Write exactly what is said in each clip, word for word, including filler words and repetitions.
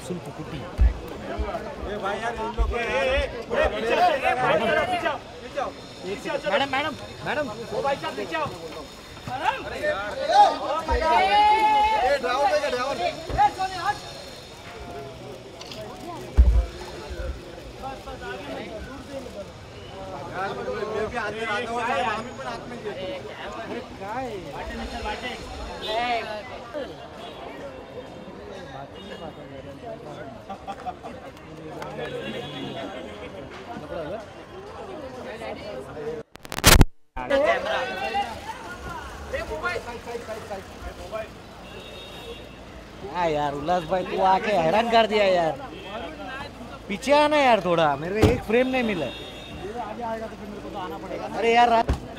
रसूल पुकुटी। Madam madam madam वो भाई साहब पीछे आओ। हाँ यार उल्लास भाई तू आके हैरान कर दिया यार। पीछे आना यार थोड़ा, मेरे को एक फ्रेम नहीं मिला। आगे आएगा तो फिर मेरे को तो आना पड़ेगा। अरे यार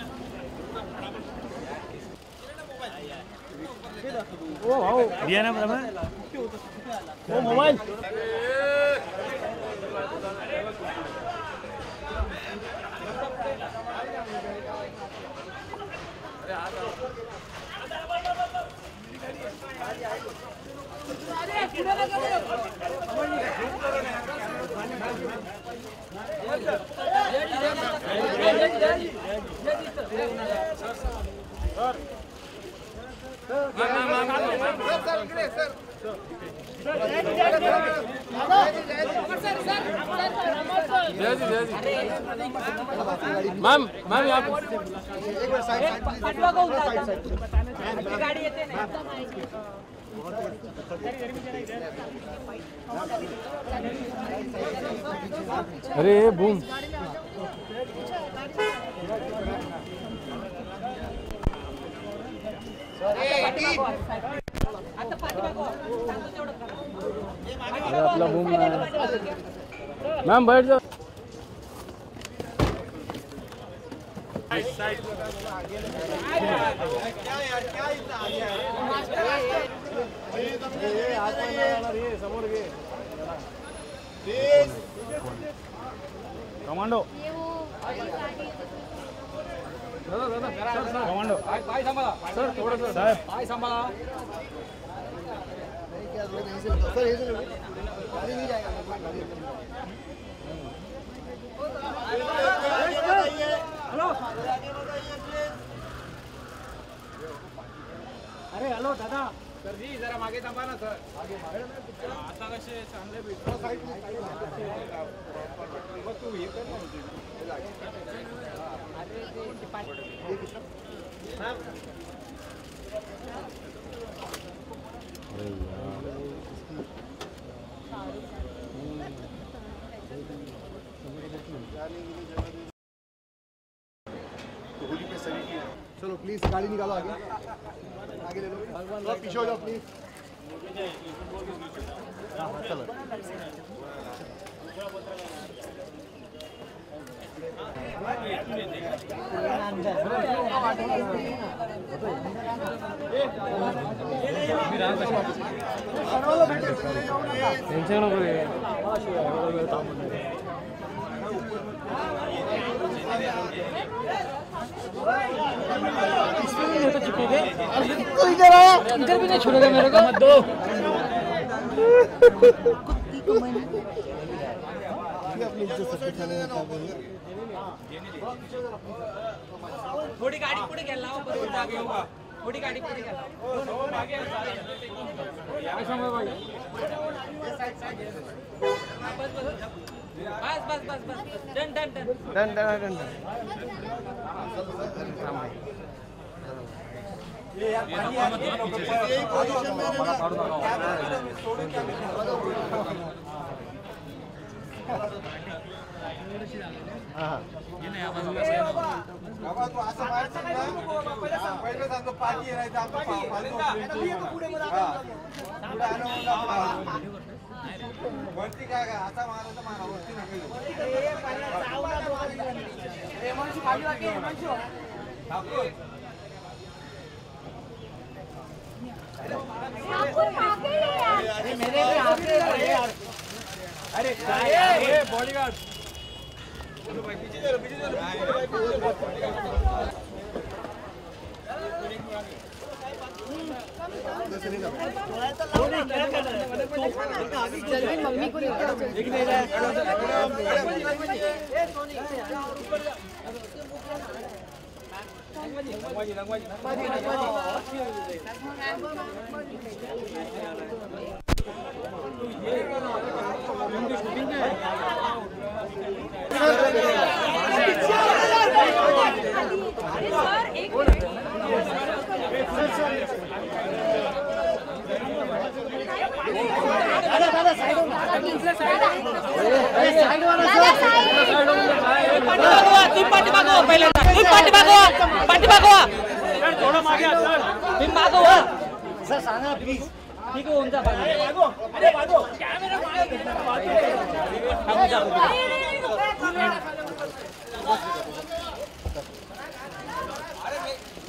ओ आओ दिया ना ब्रह्मा वो मोबाइल मैम मैम यहाँ गाड़ी येते ना अरे बूम आपला बूम मैम बैठ जाओ। कमांडो कमांडो पाय सांभाळा सर थोडं साहेब पाय सांभाळा सर हे सर गाड़ी नहीं जाएगा हेलो अरे हेलो दादा सर जी जरा मागे थांबा ना सर आगे आता कसे चांगले भेटतो साइड मग तू हे कर ना होली पे सभी की चलो प्लीज गाड़ी निकालो आगे आगे ले लो भगवान पीछे हो जाओ प्लीज। चलो टेंशन नको रे तो चुकेंगे इधर आया इधर भी नहीं छोड़ेगा मेरे को मत दो अपनी इज्जत सबके खाने में थोड़ी गाड़ी पुढे घ्या लाव बरोबर आगे होगा थोड़ी गाड़ी पुढे घ्या आगे यार समझ भाई बस बस बस बस done done done done done done ये यार पानी आ गया यही पोजीशन में बड़ा फाड़ दो हां ये नाही आवाज बाबा तू असं मारायचं पहिले सांग पहिले सांगतो पाणी येणार आहे आपण पुढे पुढे वरती काय काय आता मारायचं मारा वरती नका ए पाणी चावला तो ए मनशू खाली वाके मनशू ठाकूर अरे मेरे पे आके यार अरे ये बॉडीगार्ड चलो भाई पीछे चलो पीछे चलो बॉडीगार्ड चल भी मम्मी को सर सांगा प्लीज ठीक आहे होऊन जा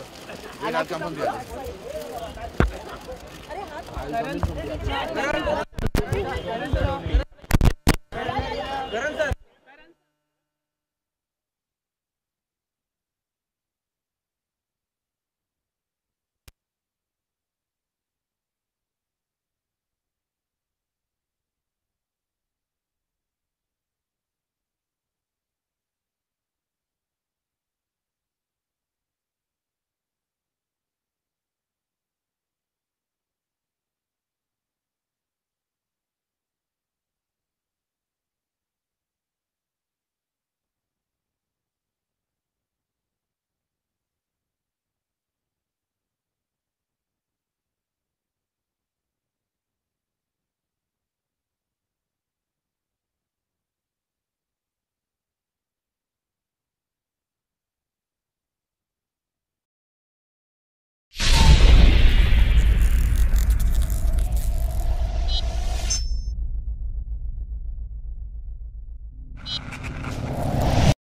अरे हाथ